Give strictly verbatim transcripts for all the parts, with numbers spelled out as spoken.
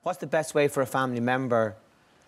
What's the best way for a family member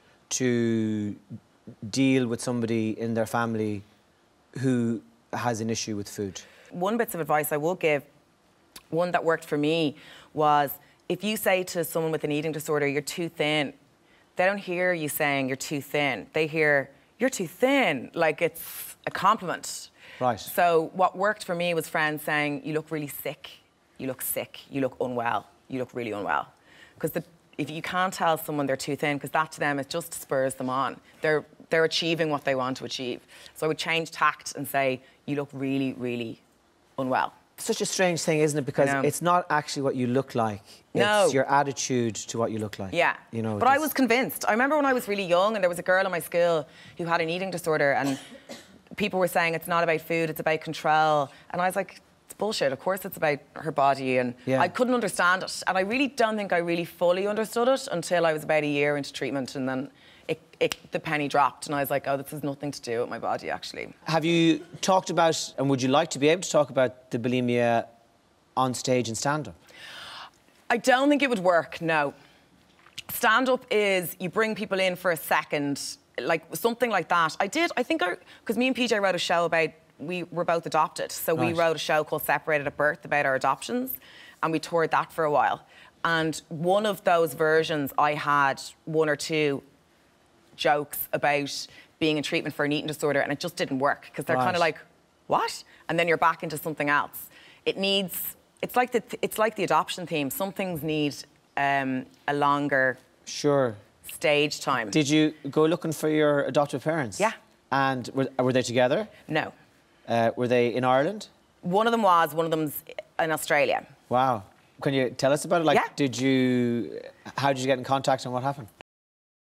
to deal with somebody in their family who has an issue with food? One bit of advice I will give, one that worked for me, was if you say to someone with an eating disorder, you're too thin, they don't hear you saying you're too thin. They hear, you're too thin, like it's a compliment. Right. So what worked for me was friends saying, you look really sick, you look sick, you look unwell, you look really unwell. Because if you can't tell someone they're too thin, because that to them, it just spurs them on. They're, they're achieving what they want to achieve. So I would change tact and say, you look really, really unwell. Such a strange thing, isn't it? Because it's not actually what you look like. No. It's your attitude to what you look like. Yeah. You know, but I was convinced. I remember when I was really young and there was a girl in my school who had an eating disorder and people were saying it's not about food, it's about control. And I was like, it's bullshit. Of course it's about her body. And yeah. I couldn't understand it. And I really don't think I really fully understood it until I was about a year into treatment, and then It, it, the penny dropped and I was like, oh, this has nothing to do with my body, actually. Have you talked about, and would you like to be able to talk about the bulimia on stage and stand-up? I don't think it would work, no. Stand-up is, you bring people in for a second, like something like that. I did, I think, because me and P J wrote a show about, we were both adopted, so right. we wrote a show called Separated at Birth about our adoptions, and we toured that for a while. And one of those versions, I had one or two jokes about being in treatment for an eating disorder, and it just didn't work because they're right. kind of like, what? And then you're back into something else. It needs, it's like the, it's like the adoption theme. Some things need um, a longer sure stage time. Did you go looking for your adoptive parents? Yeah. And were, were they together? No. Uh, were they in Ireland? One of them was, one of them's in Australia. Wow. Can you tell us about it? Like, yeah. did you, how did you get in contact and what happened?